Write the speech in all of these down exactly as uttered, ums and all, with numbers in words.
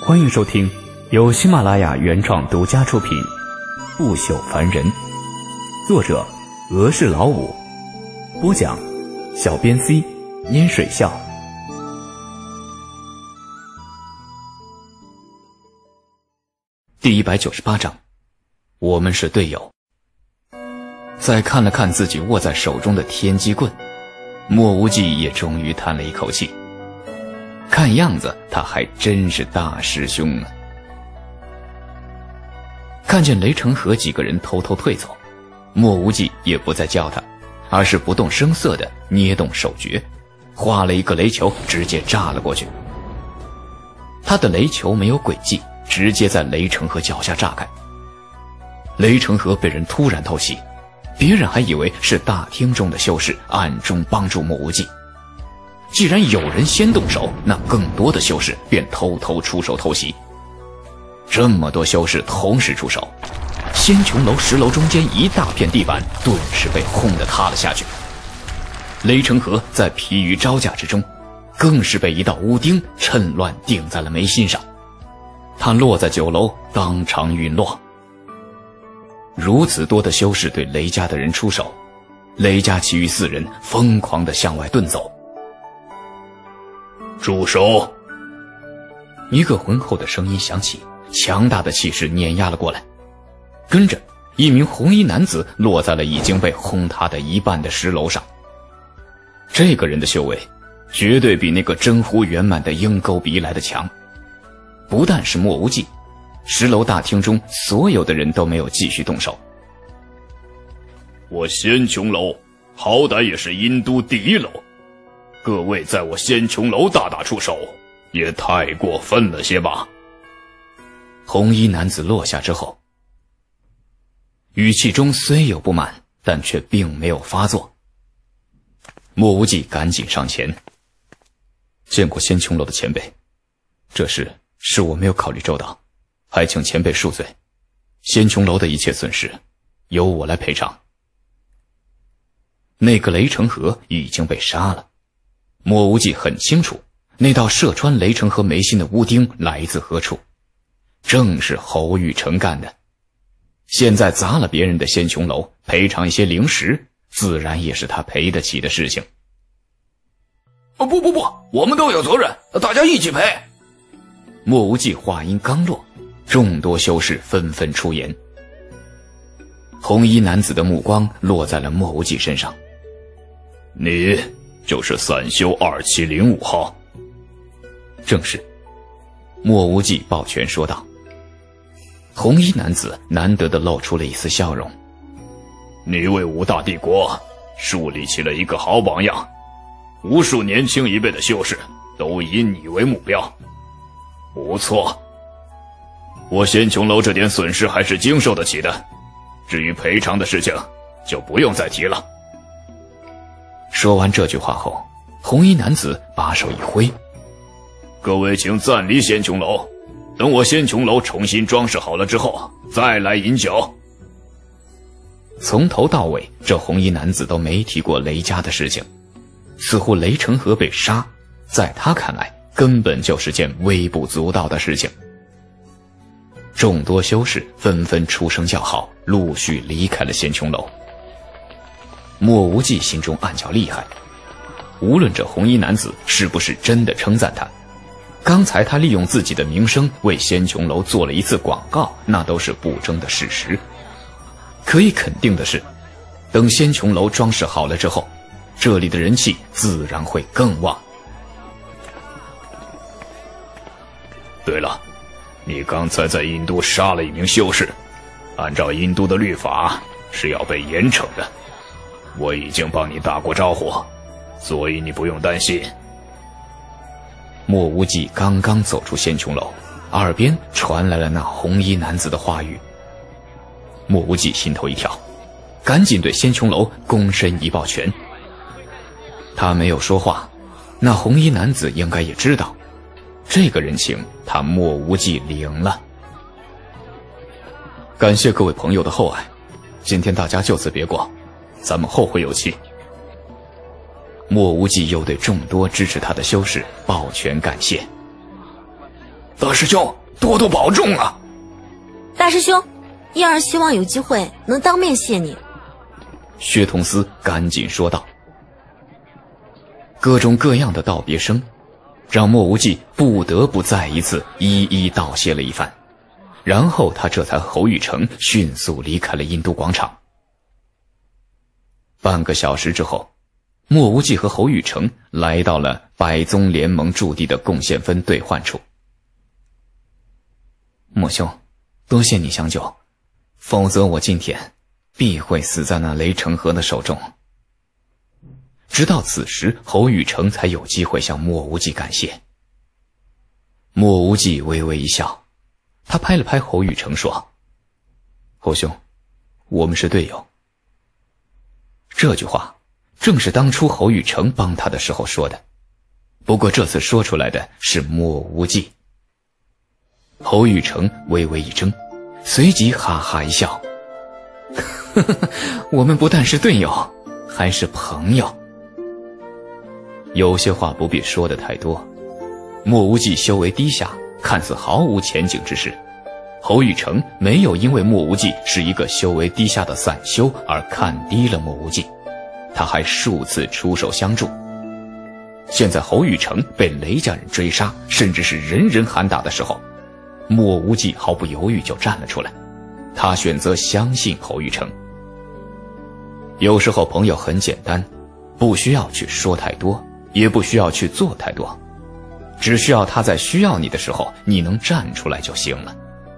欢迎收听由喜马拉雅原创独家出品《不朽凡人》，作者俄式老五，播讲小编 C 烟水笑。第一百九十八章，我们是队友。再看了看自己握在手中的天机棍，莫无忌也终于叹了一口气。看样子他还真是大师兄啊。看见雷成河几个人偷偷退走，莫无忌也不再叫他，而是不动声色地捏动手诀，画了一个雷球直接炸了过去。他的雷球没有轨迹，直接在雷成河脚下炸开。雷成河被人突然偷袭，别人还以为是大厅中的修士暗中帮助莫无忌。既然有人先动手，那更多的修士便偷偷出手偷袭。这么多修士同时出手，仙穹楼十楼中间一大片地板顿时被轰得塌了下去。雷成河在疲于招架之中，更是被一道乌钉趁乱顶在了眉心上，他落在九楼，当场陨落。如此多的修士对雷家的人出手，雷家其余四人疯狂地向外遁走。 住手！ 一个浑厚的声音响起，强大的气势碾压了过来。跟着，一名红衣男子落在了已经被轰塌的一半的石楼上。这个人的修为绝对比那个真乎圆满的鹰钩鼻来的强。不但是莫无忌，十楼大厅中所有的人都没有继续动手。 我仙穹楼好歹也是阴都第一楼，各位在我仙穹楼大打出手，也太过分了些吧。 红衣男子落下之后，语气中虽有不满，但却并没有发作。莫无忌赶紧上前，见过仙穹楼的前辈，这事是我没有考虑周到，还请前辈恕罪，仙穹楼的一切损失由我来赔偿。那个雷成河已经被杀了，莫无忌很清楚那道射穿雷成河眉心的乌钉来自何处，正是侯玉成干的。现在砸了别人的仙穹楼，赔偿一些灵石，自然也是他赔得起的事情。 哦，不不不，我们都有责任，大家一起赔。 莫无忌话音刚落，众多修士纷纷出言。红衣男子的目光落在了莫无忌身上。 你就是散修二七零五号？ 正是。莫无忌抱拳说道。红衣男子难得的露出了一丝笑容。 你为五大帝国树立起了一个好榜样，无数年轻一辈的修士都以你为目标。不错，我仙穹楼这点损失还是经受得起的，至于赔偿的事情就不用再提了。 说完这句话后，红衣男子把手一挥， 各位请暂离仙穹楼，等我仙穹楼重新装饰好了之后再来饮酒。 从头到尾，这红衣男子都没提过雷家的事情，似乎雷成河被杀，在他看来根本就是件微不足道的事情。众多修士纷纷出声叫好，陆续离开了仙穹楼。莫无忌心中暗叫厉害，无论这红衣男子是不是真的称赞他，刚才他利用自己的名声为仙穹楼做了一次广告，那都是不争的事实。可以肯定的是，等仙穹楼装饰好了之后，这里的人气自然会更旺。 对了，你刚才在印度杀了一名修士，按照印度的律法是要被严惩的。我已经帮你打过招呼，所以你不用担心。 莫无忌刚刚走出仙穹楼，耳边传来了那红衣男子的话语。莫无忌心头一跳，赶紧对仙穹楼躬身一抱拳。他没有说话，那红衣男子应该也知道，这个人情他莫无忌领了。感谢各位朋友的厚爱，今天大家就此别过，咱们后会有期。莫无忌又对众多支持他的修士抱拳感谢。 大师兄多多保重啊！ 大师兄，燕儿希望有机会能当面谢你。 薛童思赶紧说道。各种各样的道别声，让莫无忌不得不再一次一一道谢了一番，然后他这才和侯玉成迅速离开了印度广场。半个小时之后，莫无忌和侯玉成来到了百宗联盟驻地的贡献分兑换处。莫兄，多谢你相救，否则我今天必会死在那雷成河的手中。直到此时，侯玉成才有机会向莫无忌感谢。莫无忌微微一笑，他拍了拍侯玉成说：“侯兄，我们是队友。”这句话正是当初侯玉成帮他的时候说的，不过这次说出来的是莫无忌。侯玉成微微一怔，随即哈哈一笑：“呵呵，我们不但是队友，还是朋友。”有些话不必说的太多。莫无忌修为低下，看似毫无前景之事，侯玉成没有因为莫无忌是一个修为低下的散修而看低了莫无忌，他还数次出手相助。现在侯玉成被雷家人追杀，甚至是人人喊打的时候，莫无忌毫不犹豫就站了出来，他选择相信侯玉成。有时候朋友很简单，不需要去说太多，也不需要去做太多，只需要他在需要你的时候，你能站出来就行了。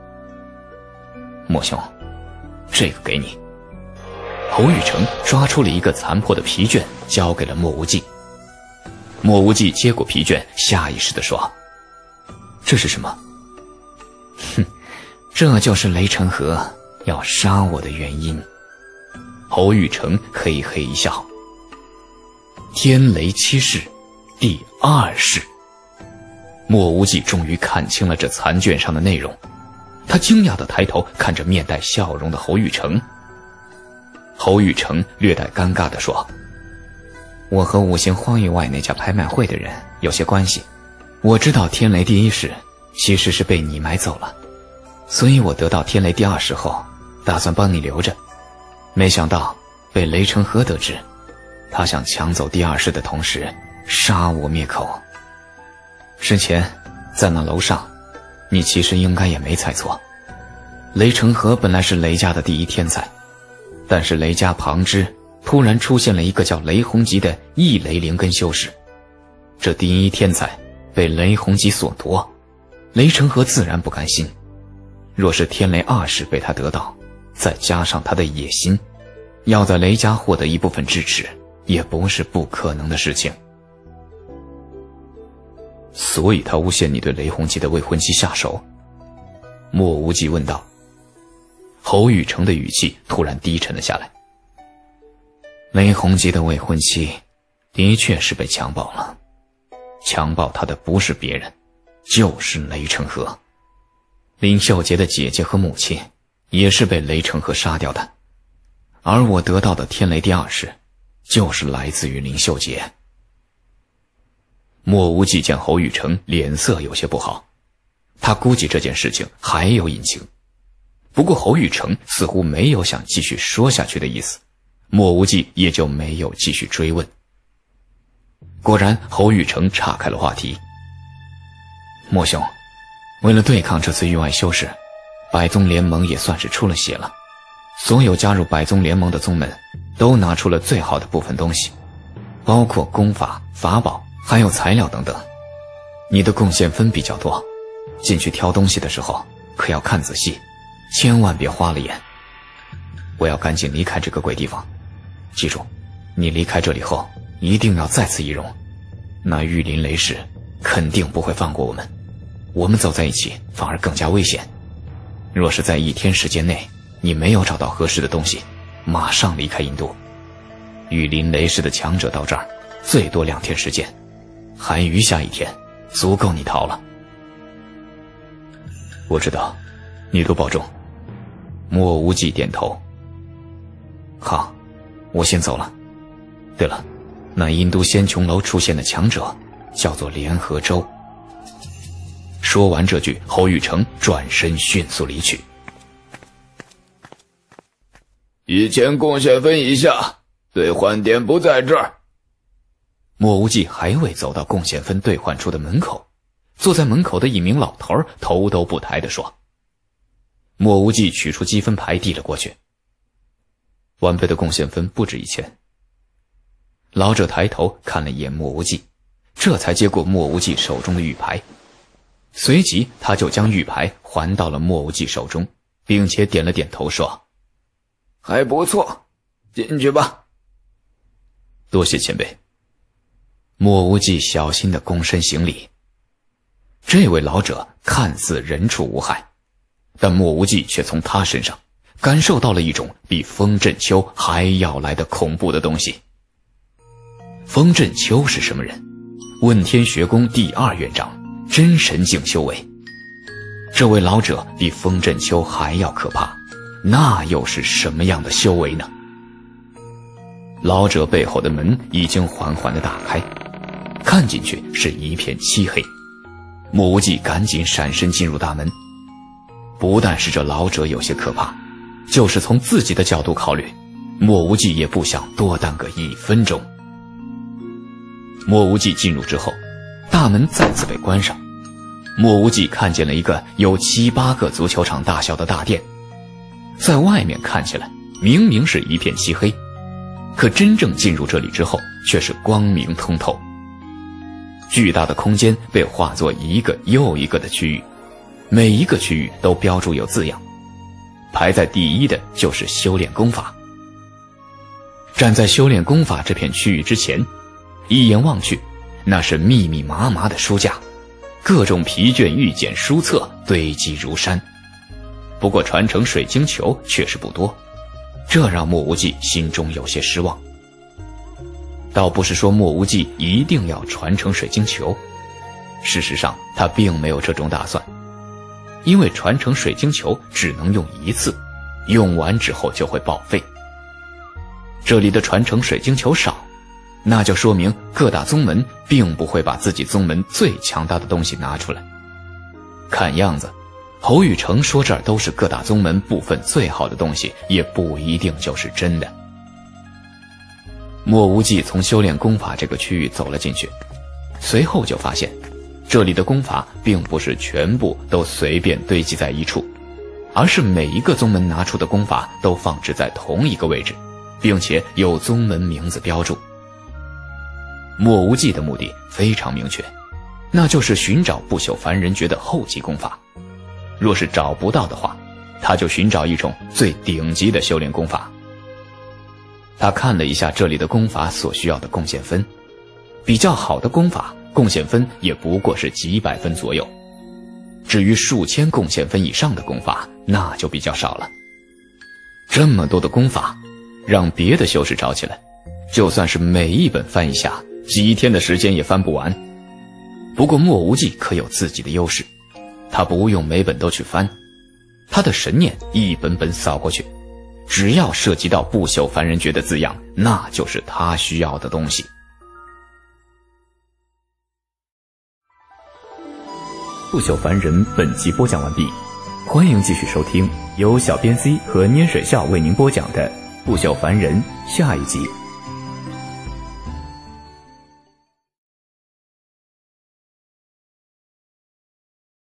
莫兄，这个给你。侯玉成抓出了一个残破的皮卷，交给了莫无忌。莫无忌接过皮卷，下意识地说：“这是什么？”“哼，这就是雷成河要杀我的原因。”侯玉成嘿嘿一笑。天雷七式第二式。莫无忌终于看清了这残卷上的内容，他惊讶地抬头看着面带笑容的侯玉成。侯玉成略带尴尬地说：“我和五行荒域外那家拍卖会的人有些关系，我知道天雷第一式其实是被你买走了，所以我得到天雷第二式后打算帮你留着，没想到被雷成河得知，他想抢走第二式的同时杀我灭口。之前在那楼上，你其实应该也没猜错，雷成河本来是雷家的第一天才，但是雷家旁支突然出现了一个叫雷洪吉的异雷灵根修士，这第一天才被雷洪吉所夺，雷成河自然不甘心。若是天雷二式被他得到，再加上他的野心，要在雷家获得一部分支持，也不是不可能的事情。所以他诬陷你对雷洪吉的未婚妻下手？莫无忌问道。侯玉成的语气突然低沉了下来。雷洪吉的未婚妻的确是被强暴了，强暴他的不是别人，就是雷成河。林秀杰的姐姐和母亲也是被雷成河杀掉的，而我得到的天雷第二式就是来自于林秀杰。莫无忌见侯玉成脸色有些不好，他估计这件事情还有隐情，不过侯玉成似乎没有想继续说下去的意思，莫无忌也就没有继续追问。果然侯玉成岔开了话题。莫兄，为了对抗这次域外修士，百宗联盟也算是出了血了，所有加入百宗联盟的宗门都拿出了最好的部分东西，包括功法、法宝还有材料等等。你的贡献分比较多，进去挑东西的时候可要看仔细，千万别花了眼。我要赶紧离开这个鬼地方，记住，你离开这里后一定要再次易容，那玉林雷氏肯定不会放过我们，我们走在一起反而更加危险。若是在一天时间内你没有找到合适的东西，马上离开印度。玉林雷氏的强者到这儿最多两天时间，还余下一天足够你逃了。我知道，你多保重。莫无忌点头。好，我先走了。对了，那印度仙穹楼出现的强者叫做联合州。 说完这句，侯玉成转身迅速离去。 一千贡献分以下，兑换点不在这儿。 莫无忌还未走到贡献分兑换处的门口，坐在门口的一名老头头都不抬地说。莫无忌取出积分牌递了过去。晚辈的贡献分不止一千。老者抬头看了一眼莫无忌，这才接过莫无忌手中的玉牌，随即他就将玉牌还到了莫无忌手中，并且点了点头说： 还不错，进去吧。 多谢前辈。莫无忌小心地躬身行礼。这位老者看似人畜无害，但莫无忌却从他身上感受到了一种比风震秋还要来的恐怖的东西。风震秋是什么人？问天学宫第二院长，真神境修为。这位老者比风震秋还要可怕，那又是什么样的修为呢？老者背后的门已经缓缓地打开，看进去是一片漆黑。莫无忌赶紧闪身进入大门。不但是这老者有些可怕，就是从自己的角度考虑，莫无忌也不想多耽搁一分钟。莫无忌进入之后，大门再次被关上。莫无忌看见了一个有七八个足球场大小的大殿，在外面看起来明明是一片漆黑，可真正进入这里之后却是光明通透。巨大的空间被化作一个又一个的区域，每一个区域都标注有字样，排在第一的就是修炼功法。站在修炼功法这片区域之前，一眼望去，那是密密麻麻的书架，各种皮卷玉简书册堆积如山。不过传承水晶球确实不多，这让莫无忌心中有些失望。倒不是说莫无忌一定要传承水晶球，事实上他并没有这种打算，因为传承水晶球只能用一次，用完之后就会报废。这里的传承水晶球少，那就说明各大宗门并不会把自己宗门最强大的东西拿出来。看样子侯玉成说这儿都是各大宗门部分最好的东西，也不一定就是真的。莫无忌从修炼功法这个区域走了进去，随后就发现这里的功法并不是全部都随便堆积在一处，而是每一个宗门拿出的功法都放置在同一个位置，并且有宗门名字标注。莫无忌的目的非常明确，那就是寻找不朽凡人诀的后级功法。若是找不到的话，他就寻找一种最顶级的修炼功法。他看了一下这里的功法所需要的贡献分，比较好的功法贡献分也不过是几百分左右，至于数千贡献分以上的功法，那就比较少了。这么多的功法，让别的修士找起来，就算是每一本翻一下，几天的时间也翻不完。不过莫无忌可有自己的优势，他不用每本都去翻，他的神念一本本扫过去，只要涉及到不朽凡人诀的字样，那就是他需要的东西。不朽凡人本集播讲完毕，欢迎继续收听由小编 C 和拈水笑为您播讲的不朽凡人下一集。